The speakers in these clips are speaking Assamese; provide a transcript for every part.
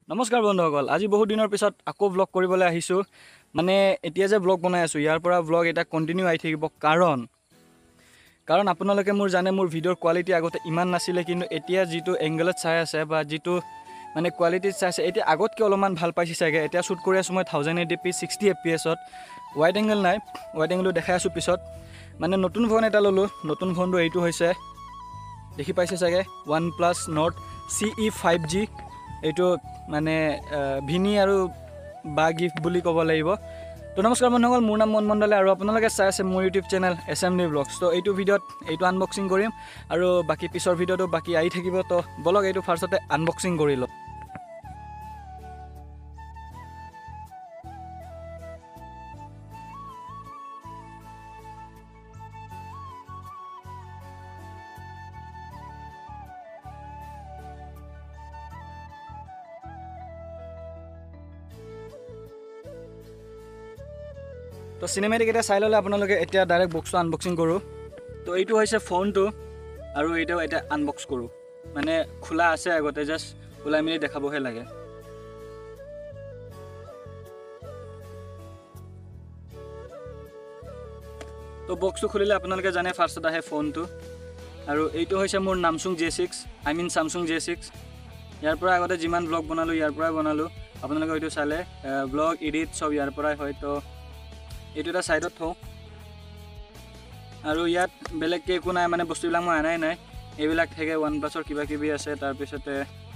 নমস্কাৰ বন্ধুসকল, আজি বহুত দিনৰ পিছত আকৌ ব্লগ কৰিবলৈ আহিছোঁ। মানে এতিয়া যে ব্লগ বনাই আছোঁ, ইয়াৰ পৰা ব্লগ এটা কণ্টিনিউ আহি থাকিব। কাৰণ আপোনালোকে মোৰ জানে মোৰ ভিডিঅ'ৰ কোৱালিটি আগতে ইমান নাছিলে, কিন্তু এতিয়া যিটো এংগলত চাই আছে বা যিটো মানে কোৱালিটিত চাই আছে, এতিয়া আগতকৈ অলপমান ভাল পাইছে চাগে। এতিয়া শ্বুট কৰি আছোঁ মই 1080p 60 fps ৱাইড এংগল নাই, ৱাইড এংগলটো দেখাই আছোঁ পিছত। মানে নতুন ফোন এটা ল'লোঁ, নতুন ফোনটো এইটো হৈছে, দেখি পাইছে চাগে, OnePlus Nord CE 5G। এইটো মানে ভিনি আৰু বা গিফ্ট বুলি ক'ব লাগিব। তো নমস্কাৰ বন্ধুসকল, মোৰ নাম মন মণ্ডলে আৰু আপোনালোকে চাই আছে মোৰ ইউটিউব চেনেল SMD ব্লগছ। তো এইটো ভিডিঅ'ত এইটো আনবক্সিং কৰিম আৰু বাকী পিছৰ ভিডিঅ'টো বাকী আহি থাকিব। তো বলক এইটো ফাৰ্ষ্টতে আনবক্সিং কৰি লওঁ। তো চিনেমেটিক এটা চাই ল'লে আপোনালোকে এতিয়া ডাইৰেক্ট বক্সটো আনবক্সিং কৰোঁ। তো এইটো হৈছে ফোনটো আৰু এইটোও এতিয়া আনবক্স কৰোঁ। মানে খোলা আছে আগতে, জাষ্ট ওলাই মেলি দেখাবহে লাগে। তো বক্সটো খুলিলে আপোনালোকে জানে ফাৰ্ষ্টত আহে ফোনটো, আৰু এইটো হৈছে মোৰ Samsung J6, Samsung J6। ইয়াৰ পৰা আগতে যিমান ব্লগ বনালোঁ ইয়াৰ পৰাই বনালোঁ। আপোনালোকে এইটো চালে ব্লগ এডিট চব ইয়াৰ পৰাই হয়। তো এইটো এটা ছাইডত থওঁ, আৰু ইয়াত বেলেগকৈ একো নাই, মানে বস্তুবিলাক মই আনাই নাই। এইবিলাক থাকে OnePlus-ৰ কিবা কিবি আছে। তাৰপিছতে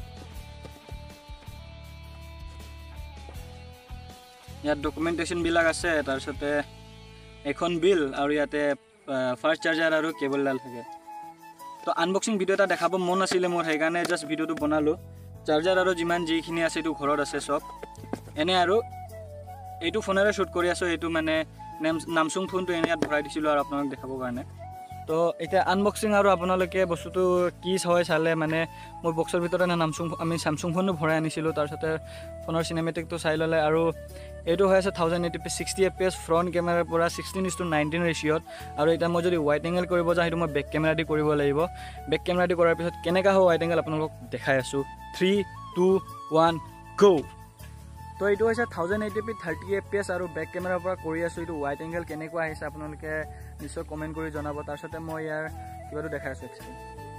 ইয়াত ডকুমেণ্টেশ্যনবিলাক আছে। তাৰপিছতে এখন বিল, আৰু ইয়াতে ফাৰ্ষ্ট চাৰ্জাৰ আৰু কেবলডাল থাকে। তো আনবক্সিং ভিডিঅ' এটা দেখাব মন আছিলে মোৰ, সেইকাৰণে জাষ্ট ভিডিঅ'টো বনালোঁ। চাৰ্জাৰ আৰু যিখিনি আছে এইটো ঘৰত আছে চব। এনে আৰু এইটো ফোনেৰে শ্বুট কৰি আছোঁ। এইটো মানে Samsung ফোনটো এনে ইয়াত ভৰাই দিছিলোঁ আৰু আপোনালোক দেখাবৰ কাৰণে। তো এতিয়া আনবক্সিং, আৰু আপোনালোকে বস্তুটো কি হয় চালে, মানে মোৰ বক্সৰ ভিতৰত আমি Samsung ফোনটো ভৰাই আনিছিলোঁ। তাৰপিছতে ফোনৰ চিনেমেটিকটো চাই ল'লে, আৰু এইটো হৈ আছে 1080p 60 fps ফ্ৰণ্ট কেমেৰাৰ পৰা 16:19 ৰেচিঅ'ত। আৰু এতিয়া মই যদি ৱাইড এংগল কৰিব যাওঁ, সেইটো মই বেক কেমেৰা দি কৰিব লাগিব। বেক কেমেৰা দি কৰাৰ পিছত কেনেকুৱা হয় ৱাইড এংগল আপোনালোকক দেখাই আছোঁ। 3, 2, 1 গো। তো এইটো হৈছে 1080p 30 fps আৰু বেক কেমেৰাৰ পৰা কৰি আছোঁ। এইটো ৱাইড এংগল কেনেকুৱা আহিছে আপোনালোকে নিশ্চয় কমেণ্ট কৰি জনাব। তাৰপিছতে মই ইয়াৰ কিবাটো দেখাই আছোঁ এক্সট্ৰা।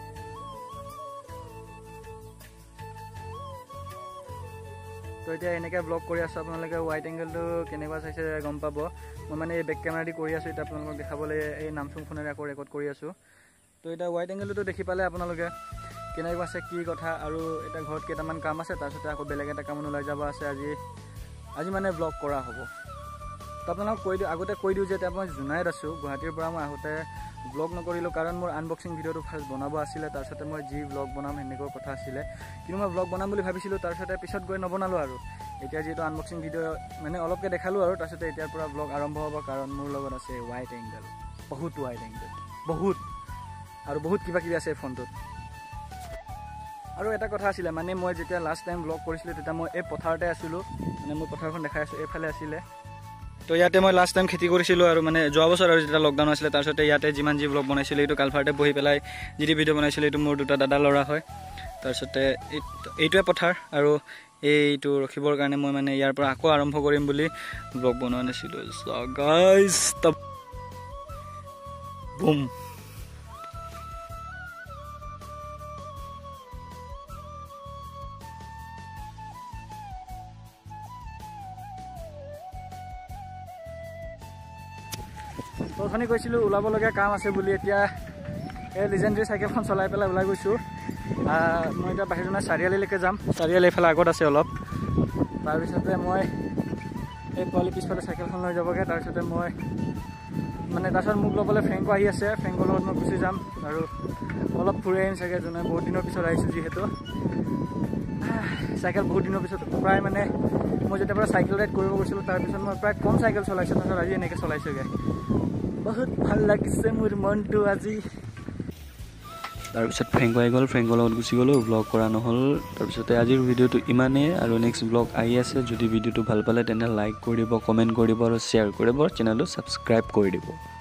তো এতিয়া এনেকৈ ব্লগ কৰি আছোঁ, আপোনালোকে ৱাইড এংগলটো কেনেকুৱা চাইছে গম পাব। মই মানে এই বেক কেমেৰা দি কৰি আছোঁ। এতিয়া আপোনালোকক দেখাবলৈ এই Samsung ফোনেৰে আকৌ ৰেকৰ্ড কৰি আছোঁ। তো এতিয়া ৱাইড এংগলটো দেখি পালে আপোনালোকে কেনেকুৱা আছে কি কথা। আৰু এতিয়া ঘৰত কেইটামান কাম আছে, তাৰপিছতে আকৌ বেলেগ এটা কামত ওলাই যাব আছে। আজি মানে ব্লগ কৰা হ'ব। তো আপোনালোকক আগতে কৈ দিওঁ যে এতিয়া মই জোনাইত আছোঁ। গুৱাহাটীৰ পৰা মই আহোঁতে ব্লগ নকৰিলোঁ, কাৰণ মোৰ আনবক্সিং ভিডিঅ'টো ফাৰ্ষ্ট বনাব আছিলে। তাৰপিছতে মই যি ব্লগ বনাম সেনেকুৱা কথা আছিলে, কিন্তু মই ব্লগ বনাম বুলি ভাবিছিলোঁ। তাৰপিছতে পিছত গৈ নবনালোঁ। আৰু এতিয়া যিহেতু আনবক্সিং ভিডিঅ' মানে অলপকৈ দেখালোঁ, আৰু তাৰপিছতে এতিয়াৰ পৰা ব্লগ আৰম্ভ হ'ব। কাৰণ মোৰ লগত আছে ৱাইড এংগল, বহুত ৱাইড এংগল, আৰু বহুত কিবা কিবি আছে ফোনটোত। আৰু এটা কথা আছিলে, মানে মই যেতিয়া লাষ্ট টাইম ব্লগ কৰিছিলোঁ তেতিয়া মই এই পথাৰতে আছিলোঁ। মানে মই পথাৰখন দেখাই আছোঁ, এইফালে আছিলে। তো ইয়াতে মই লাষ্ট টাইম খেতি কৰিছিলোঁ, আৰু মানে যোৱা বছৰ আৰু যেতিয়া লকডাউন আছিলে। তাৰপিছতে ইয়াতে যিমান যি ব্লগ বনাইছিলোঁ, এইটো কালভাৰতে বহি পেলাই যি ভিডিঅ' বনাইছিলোঁ, এইটো মোৰ দুটা দাদা ল'ৰা হয়। তাৰপিছতে এইটোৱে পথাৰ, আৰু এইটো ৰখিবৰ কাৰণে মই মানে ইয়াৰ পৰা আকৌ আৰম্ভ কৰিম বুলি ব্লগ বনোৱা নাছিলোঁ। So' guys boom. অথনি কৈছিলোঁ ওলাবলগীয়া কাম আছে বুলি। এতিয়া এই লিজেণ্ডাৰী চাইকেলখন চলাই পেলাই ওলাই গৈছোঁ। মই এতিয়া বাহিৰজনা চাৰিআলিলৈকে যাম। চাৰিআলি এইফালে আগত আছে অলপ। তাৰপিছতে মই এই পোৱালি পিছফালে চাইকেলখন লৈ যাবগৈ। তাৰপিছতে তাৰপিছত মোক ল'বলৈ ফ্ৰেংকো আহি আছে। ফ্ৰেংকৰ লগত মই গুচি যাম আৰু অলপ ফুৰি আহিম চাগে। বহুত দিনৰ পিছত আহিছোঁ যিহেতু। চাইকেল বহুত দিনৰ পিছত প্ৰায় মানে মই যেতিয়াৰ পৰা চাইকেল ৰাইড কৰিব গৈছিলোঁ, তাৰপিছত মই প্ৰায় কম চাইকেল চলাইছোঁ। তাৰপিছত আজি এনেকৈ চলাইছোঁগৈ। বহুত ভাল লাগিছে মোৰ মনটো আজি। তাৰপিছত ফ্ৰেংক আহি গ'ল, ফ্ৰেংকৰ লগত গুচি গ'লোঁ, ব্লগ কৰা নহ'ল। তাৰপিছতে আজিৰ ভিডিঅ'টো ইমানেই, আৰু নেক্সট ব্লগ আহি আছে। যদি ভিডিঅ'টো ভাল পালে তেনে লাইক কৰি দিব, কমেণ্ট কৰি দিব, আৰু শ্বেয়াৰ কৰিব, চেনেলটো ছাবস্ক্ৰাইব কৰি দিব।